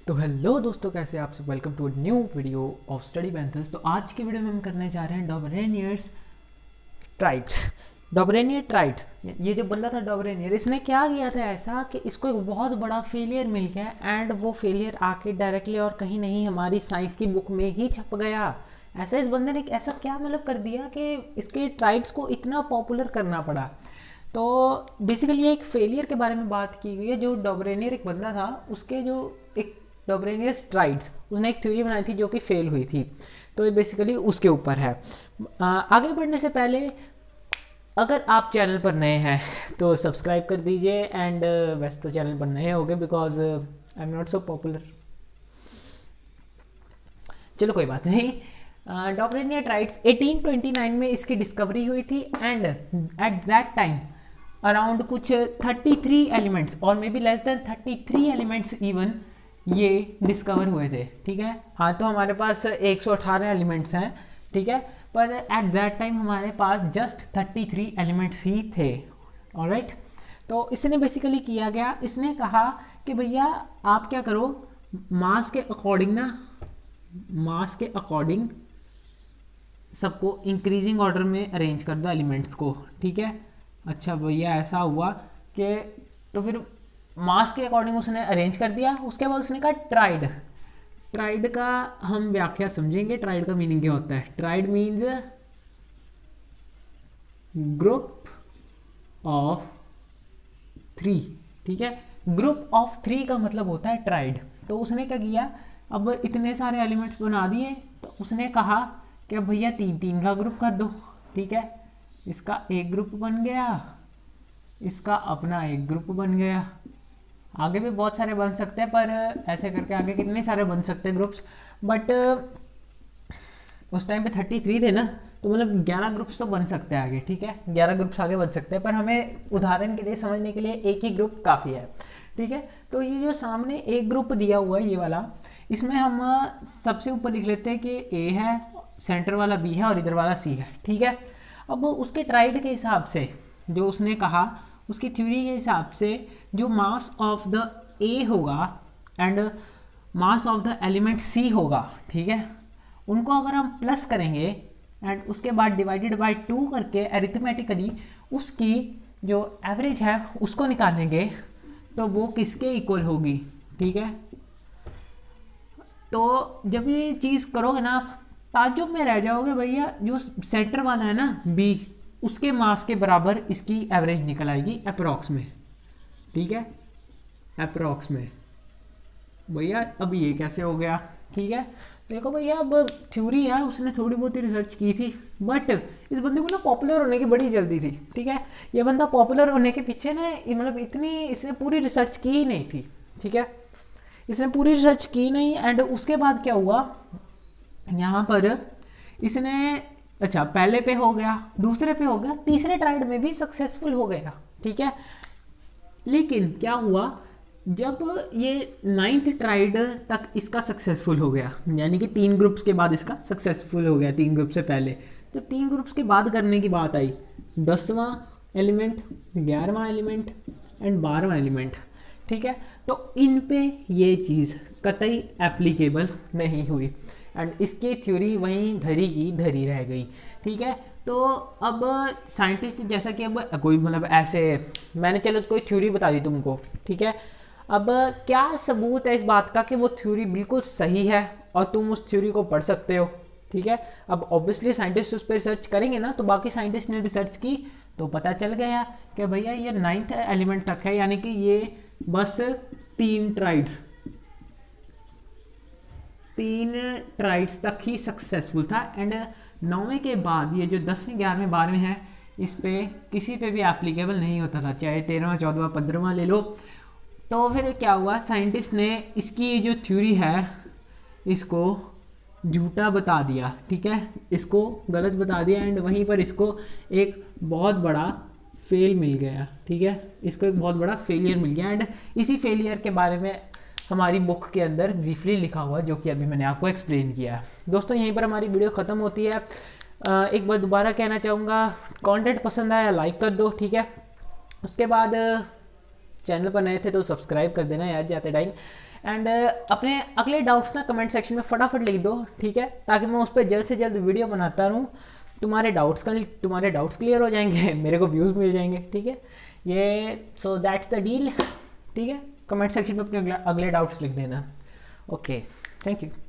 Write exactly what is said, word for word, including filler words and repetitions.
तो हेलो दोस्तों, कैसे आप सब। Welcome to new video of study panthers. तो आज के वीडियो में हम करने जा रहे हैं डॉबरेनियर्स ट्राइड्स। डॉबरेनियर ट्राइड्स, ये जो बंदा था डॉबरेनियर, इसने क्या किया था ऐसा कि इसको एक बहुत बड़ा फेलियर मिल गया एंड वो फेलियर आके डायरेक्टली और कहीं नहीं हमारी साइंस की बुक में ही छप गया। ऐसा इस बंदे ने ऐसा क्या मतलब कर दिया कि इसके ट्राइड्स को इतना पॉपुलर करना पड़ा। तो बेसिकली ये एक फेलियर के बारे में बात की गई है। जो डॉबरेनियर एक बंदा था, उसके जो एक डॉबरेनियस ट्राइड्स, उसने एक थ्योरी बनाई थी जो कि फेल हुई थी। तो ये बेसिकली उसके ऊपर है। आ, आगे बढ़ने से पहले अगर आप चैनल पर नए हैं तो सब्सक्राइब कर दीजिए। एंड वैसे तो चैनल पर नए होंगे because I am not so popular. चलो कोई बात नहीं। Dobereiner triads eighteen twenty nine में इसकी डिस्कवरी हुई थी and at that time around कुछ थर्टी थ्री एलिमेंट्स और maybe less than thirty three elements even ये डिस्कवर हुए थे। ठीक है, हाँ तो हमारे पास एक सौ अठारह एलिमेंट्स हैं, ठीक है, पर एट दैट टाइम हमारे पास जस्ट थर्टी थ्री एलिमेंट्स ही थे। ऑलराइट, तो इसने बेसिकली किया गया, इसने कहा कि भैया आप क्या करो, मास के अकॉर्डिंग ना, मास के अकॉर्डिंग सबको इंक्रीजिंग ऑर्डर में अरेंज कर दो एलिमेंट्स को। ठीक है, अच्छा भैया ऐसा हुआ कि तो फिर मास के अकॉर्डिंग उसने अरेंज कर दिया। उसके बाद उसने कहा ट्राइड। ट्राइड का हम व्याख्या समझेंगे। ट्राइड का मीनिंग क्या होता है? Triad means group of three. ठीक है, ग्रुप ऑफ थ्री का मतलब होता है ट्राइड। तो उसने क्या किया, अब इतने सारे एलिमेंट्स बना दिए तो उसने कहा कि भैया तीन तीन का ग्रुप कर दो। ठीक है, इसका एक ग्रुप बन गया, इसका अपना एक ग्रुप बन गया, आगे भी बहुत सारे बन सकते हैं, पर ऐसे करके आगे कितने सारे बन सकते हैं ग्रुप्स। बट उस टाइम पे थर्टी थ्री थे ना, तो मतलब ग्यारह ग्रुप्स तो बन सकते हैं आगे। ठीक है, ग्यारह ग्रुप्स आगे बन सकते हैं, पर हमें उदाहरण के लिए समझने के लिए एक ही ग्रुप काफ़ी है। ठीक है, तो ये जो सामने एक ग्रुप दिया हुआ है ये वाला, इसमें हम सबसे ऊपर लिख लेते हैं कि ए है, सेंटर वाला बी है और इधर वाला सी है। ठीक है, अब उसके ट्राइड के हिसाब से जो उसने कहा, उसकी थ्योरी के हिसाब से जो मास ऑफ द ए होगा and mass of the element C होगा, ठीक है, उनको अगर हम प्लस करेंगे एंड उसके बाद डिवाइडेड बाय टू करके अरिथमेटिकली उसकी जो एवरेज है उसको निकालेंगे तो वो किसके इक्वल होगी। ठीक है, तो जब ये चीज़ करोगे ना आप ताज्जुब में रह जाओगे, भैया जो सेंटर वाला है ना बी, उसके मास के बराबर इसकी एवरेज निकल आएगी अप्रॉक्स में। ठीक है, अप्रॉक्स में। भैया अब ये कैसे हो गया? ठीक है, देखो भैया अब थ्योरी है, उसने थोड़ी बहुत ही रिसर्च की थी, बट इस बंदे को ना पॉपुलर होने की बड़ी जल्दी थी। ठीक है, ये बंदा पॉपुलर होने के पीछे ना मतलब इतनी इसने पूरी रिसर्च की ही नहीं थी। ठीक है, इसने पूरी रिसर्च की नहीं एंड उसके बाद क्या हुआ यहाँ पर, इसने अच्छा पहले पे हो गया, दूसरे पे हो गया, तीसरे ट्राइड में भी सक्सेसफुल हो गया। ठीक है, लेकिन क्या हुआ, जब ये नाइन्थ ट्राइड तक इसका सक्सेसफुल हो गया, यानी कि तीन ग्रुप्स के बाद इसका सक्सेसफुल हो गया, तीन ग्रुप से पहले, जब तीन ग्रुप्स के बाद करने की बात आई, दसवां एलिमेंट, ग्यारहवां एलिमेंट एंड बारहवां एलिमेंट, ठीक है, तो इन पे ये चीज़ कतई एप्लीकेबल नहीं हुई एंड इसकी थ्योरी वहीं धरी की धरी रह गई। ठीक है, तो अब साइंटिस्ट जैसा कि अब कोई मतलब ऐसे मैंने चलो कोई थ्योरी बता दी तुमको, ठीक है, अब क्या सबूत है इस बात का कि वो थ्योरी बिल्कुल सही है और तुम उस थ्योरी को पढ़ सकते हो। ठीक है, अब ऑब्वियसली साइंटिस्ट उस पर रिसर्च करेंगे ना, तो बाकी साइंटिस्ट ने रिसर्च की तो पता चल गया कि भैया ये नाइन्थ एलिमेंट तक है, यानी कि ये बस तीन ट्राइड्स तीन ट्राइड्स तक ही सक्सेसफुल था एंड नौवें के बाद ये जो दसवें ग्यारहवें बारहवें है इस पे किसी पे भी एप्लीकेबल नहीं होता था, चाहे तेरहवां चौदहवां पंद्रहवां ले लो। तो फिर क्या हुआ, साइंटिस्ट ने इसकी जो थ्योरी है इसको झूठा बता दिया। ठीक है, इसको गलत बता दिया एंड वहीं पर इसको एक बहुत बड़ा फेल मिल गया। ठीक है, इसको एक बहुत बड़ा फेलियर मिल गया एंड इसी फेलियर के बारे में हमारी बुक के अंदर ब्रीफली लिखा हुआ है, जो कि अभी मैंने आपको एक्सप्लेन किया है। दोस्तों यहीं पर हमारी वीडियो ख़त्म होती है। एक बार दोबारा कहना चाहूँगा, कंटेंट पसंद आया लाइक कर दो। ठीक है, उसके बाद चैनल पर नए थे तो सब्सक्राइब कर देना यार जाते टाइम। एंड अपने अगले डाउट्स ना कमेंट सेक्शन में फटाफट लिख दो, ठीक है, ताकि मैं उस पर जल्द से जल्द वीडियो बनाता रहूँ। तुम्हारे डाउट्स का तुम्हारे डाउट्स क्लियर हो जाएंगे, मेरे को व्यूज़ मिल जाएंगे, ठीक है। ये सो दैट्स द डील, ठीक है। कमेंट सेक्शन में अपने अगले डाउट्स लिख देना। Okay, thank you.